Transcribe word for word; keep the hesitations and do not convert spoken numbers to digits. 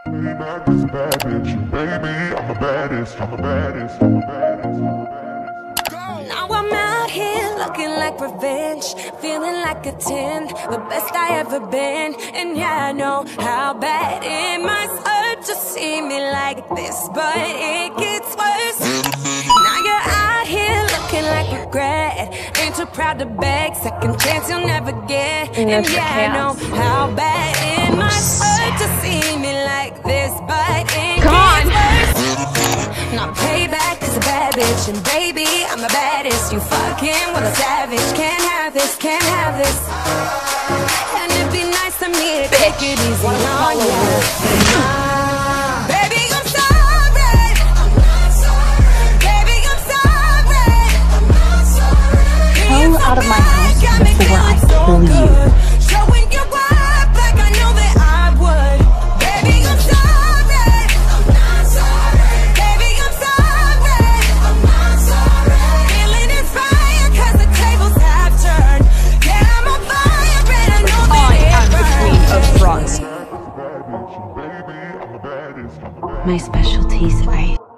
Back is a bad bitch, baby. I'm the baddest, I'm the baddest, I'm the baddest, I'm the baddest. Now I'm out here looking like revenge, feeling like a ten, the best I ever been. And yeah, I know how bad it must hurt to see me like this, but it gets worse. Now you're out here looking like regret, ain't too proud to beg, second chance you'll never get. And yeah, I know how bad it must hurt to see me like this, but it Come on. gets worse. Now payback is a bad bitch, and baby, I'm the baddest. You fucking with a savage, can't have this, can't have this. And it'd be nice to me to take it easy on you. Baby, I'm sorry. Baby, I'm sorry. Go out of my house before I kill you. Showing you up like I know that I would. Baby, I'm sorry. Baby, I'm sorry. Feeling inspired 'cause the tables have turned. Yeah, I'm on fire and I know that I it am the queen of burns. fronts. Bad bitch, baby. I'm the baddest, I'm the baddest. My specialty's ice.